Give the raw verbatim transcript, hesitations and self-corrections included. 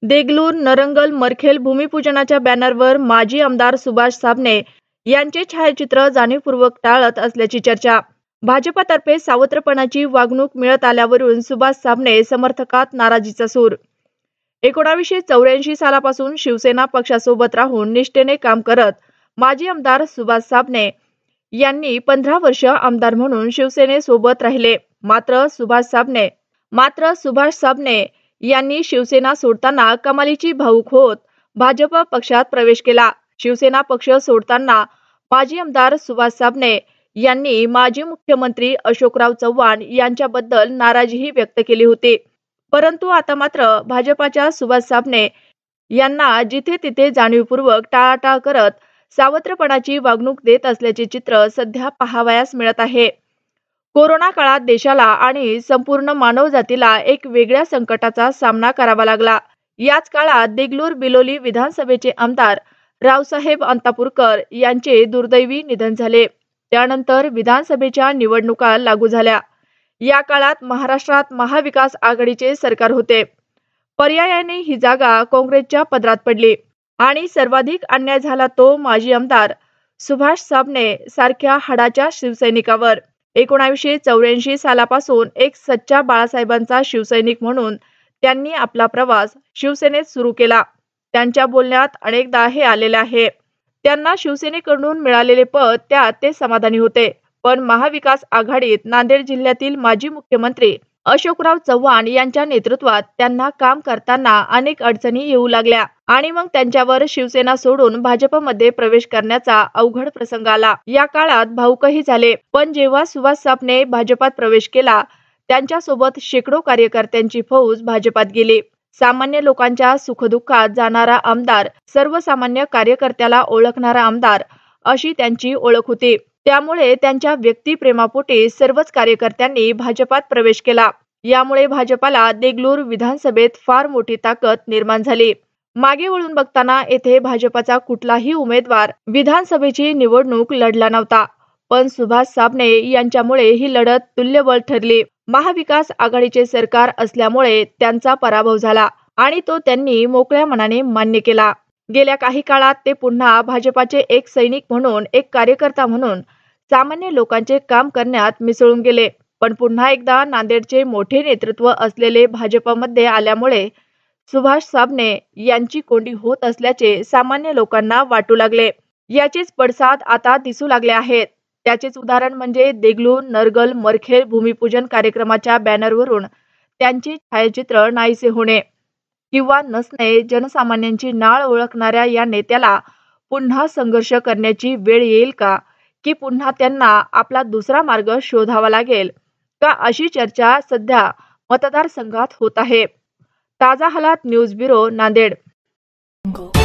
देगलूर नरंगल मरखेल भूमिपूजनाच्या बॅनरवर माजी आमदार सुभाष साबणे यांचे छायाचित्र जाणीवपूर्वक टाळत असल्याची चर्चा। भाजपातर्फे सावत्रपणाची वागणूक मिळत आल्यावरून सुभाष साबणे समर्थकात नाराजीचा सूर। एकोणावीसशे चौऱ्याऐंशी सालापासून शिवसेना पक्षासोबत राहून निष्ठेने काम करत माजी आमदार सुभाष साबणे यांनी पंधरा वर्ष आमदार म्हणून शिवसेनेसोबत राहिले। मात्र सुभाष साबणे मात्र सुभाष साबणे यांनी शिवसेना सोडताना कमालीची भावूक होत भाजप पक्षात प्रवेश केला। शिवसेना पक्ष सोडताना माजी आमदार सुभाष साबणे यांनी माजी मुख्यमंत्री अशोकराव चव्हाण यांच्याबद्दल नाराजीही व्यक्त केली होती। परंतु आता मात्र भाजपाच्या सुभाष साबणे यांना जिथे तिथे जाणीवपूर्वक टाळाटाळ करत सावत्रपणाची वागणूक देत असल्याचे चित्र सध्या पाहावयास मिळत आहे। कोरोना काळात देशाला आणि संपूर्ण मानवजातीला एक वेगळ्या संकटाचा सामना करावा लागला। याच काळात देगलूर बिलोली विधानसभेचे आमदार रावसाहेब अंतापूरकर यांचे दुर्दैवी निधन झाले। त्यानंतर विधानसभेच्या निवडणुका लागू झाल्या। या काळात महाराष्ट्रात महाविकास आघाडीचे सरकार होते। पर्यायाने ही जागा काँग्रेसच्या पदरात पडली आणि सर्वाधिक अन्याय झाला तो माजी आमदार सुभाष साबणे सारख्या हाडाच्या शिवसैनिकावर। एकोणावीसशे चौऱ्याऐंशी सालापासून एक सच्चा बाळासाहेबांचा शिवसैनिक म्हणून त्यांनी आपला प्रवास शिवसेनेत सुरू केला। त्यांच्या बोलण्यात अनेकदा हे आलेले आहे। त्यांना शिवसेनेकडून मिळालेले पद त्यात ते समाधानी होते, पण महाविकास आघाडीत नांदेड जिल्ह्यातील माजी मुख्यमंत्री अशोकराव चव्हाण यांच्या नेतृत्वात त्यांना काम करताना अनेक अडचणी येऊ लागल्या आणि मग त्यांच्यावर शिवसेना सोडून भाजपमध्ये प्रवेश करण्याचा अवघड प्रसंग आला। या काळात भावुकही झाले, पण जेव्हा सुभाष साबणे भाजपात प्रवेश केला त्यांच्यासोबत शेकडो कार्यकर्त्यांची फौज भाजपात गेली। सामान्य लोकांच्या सुखदुःखात जाणारा आमदार, सर्वसामान्य कार्यकर्त्याला ओळखणारा आमदार अशी त्यांची ओळख होती। त्यामुळे त्यांच्या व्यक्तिप्रेमापोटी सर्वच कार्यकर्त्यांनी भाजपात प्रवेश केला। यामुळे भाजपाला देगलूर विधानसभेत फार मोठी ताकद निर्माण झाली। मागे वळून बघताना येथे भाजपाचा कुठलाही उमेदवार विधानसभेची निवडणूक लढला नव्हता, पण सुभाष साबणे यांच्यामुळे ही लढत तुल्यबळ ठरली। महाविकास आघाडीचे सरकार असल्यामुळे त्यांचा पराभव झाला आणि तो त्यांनी मोकळ्या मनाने मान्य केला। गेल्या काही काळात ते पुन्हा भाजपाचे एक सैनिक म्हणून, एक कार्यकर्ता म्हणून सामान्य लोकांचे काम करण्यात मिसळून गेले। पण पुन्हा एकदा नांदेडचे मोठे नेतृत्व असलेले भाजपमध्ये आल्यामुळे सुभाष साबणे यांची कोंडी होत असल्याचे सामान्य लोकांना वाटू लागले। याचेच पडसाद आता दिसू लागले आहेत। त्याचेच उदाहरण म्हणजे देगलूर नरगल मरखेल भूमिपूजन कार्यक्रमाच्या बॅनरवरून त्यांचे छायाचित्र नाहीसे होणे किंवा नसणे। जनसामान्यांची नाळ ओळखणाऱ्या या नेत्याला पुन्हा संघर्ष करण्याची वेळ येईल का, की पुन्हा त्यांना आपला दुसरा मार्ग शोधावा लागेल का, अशी चर्चा सध्या मतदारसंघात होत आहे। ताजा हालात न्यूज ब्युरो नांदेड।